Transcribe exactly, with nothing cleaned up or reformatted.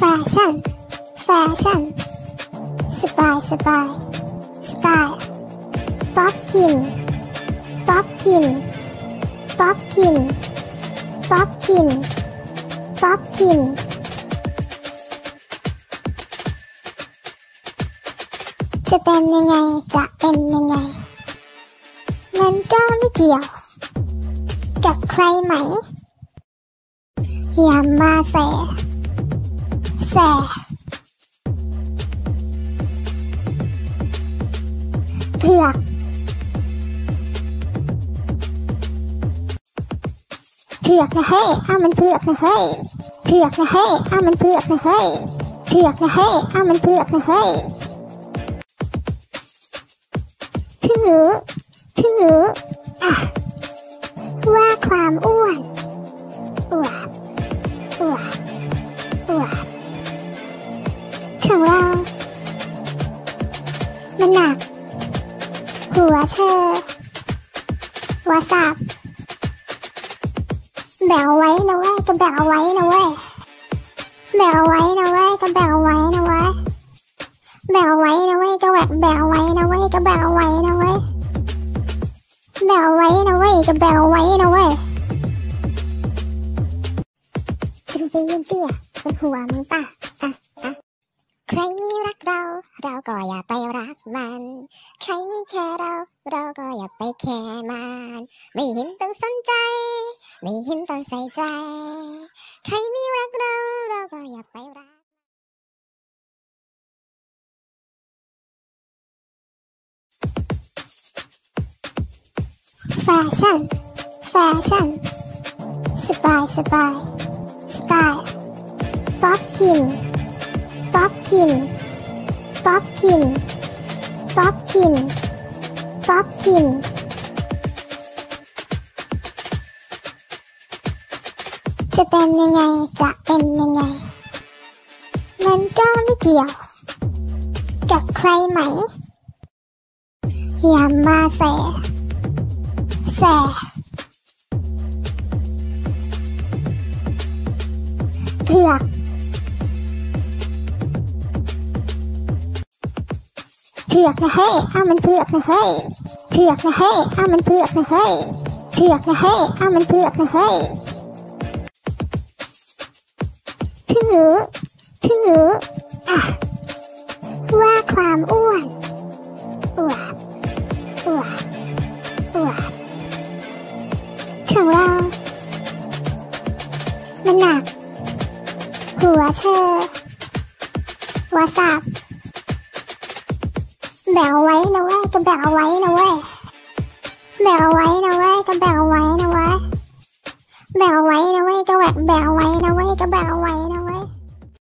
แฟชั่นแฟชั่นสบายสบายสไตล์ป๊อปพินป๊อปพินป๊อปพินป๊อปพินป๊อปพินจะเป็นยังไงจะเป็นยังไงมันก็ไม่เกี่ยวกับใครไหมอย่ามาแสแสเผือกเผือกนะเฮ้ยอ้ามันเผือกนะเฮ้ยเผือกนะเฮ้ยอ้ามันเผือกนะเฮ้ยเผือกนะเฮ้ยอ้ามันเผือกนะเฮ้ยเพิ่งรู้เพิ่งรู้อ่ะว่าความอ้วนอวบอวบอวบของเรามันหนักหัวเธอวาสับแบวไว้นะเว้ยก็แบวไว้นะเว้ยแบวไว้นะเว้ยก็แบวไว้นะเว้ยแบวไว้นะเว้ยก็แบวแบวไว้นะเว้ยก็แบวไว้นะเว้ยแบวไว้นะเว้ยก็แบวไว้นะเว้ยจะไปยืนเตี้ยบนหัวมึงป่ะอ่ะอ่ะใครมีรักเราเราก็อย่าไปรักมันใครมีแค่เราเราก็อย่าไปแค่มันไม่เห็นต้องสนใจไม่เห็นต้องใส่ใจใครมีรักเราเราก็อย่าไปรักแฟชั่นแฟชั่นสบายสบายสไตล์ป๊อปพินป๊อปพินป๊อปพินป๊อปพินป๊อปพินจะเป็นยังไงจะเป็นยังไงมันก็ไม่เกี่ยวกับใครไหมอย่ามาแสแสเผือกเผือกนะเฮ้ยอ้ามันเผือกนะเฮ้ยเผือกนะเฮ้ยอ้ามันเผือกนะเฮ้ยเผือกนะเฮ้ยอ้ามันเผือกนะเฮ้ยเพิ่งรู้เพิ่งรู้อ่ะว่าความอ้วนอวบอวบอวบของเรามันหนักหัวเธอวาสับแบวไว้นะเว้ยก็แบวไว้นะเว้ยแบวไว้นะเว้ยก็แบวไว้นะเว้ยแบวไว้นะเว้ยก็แบวแบวไว้นะเว้ยก็แบวไว้นะ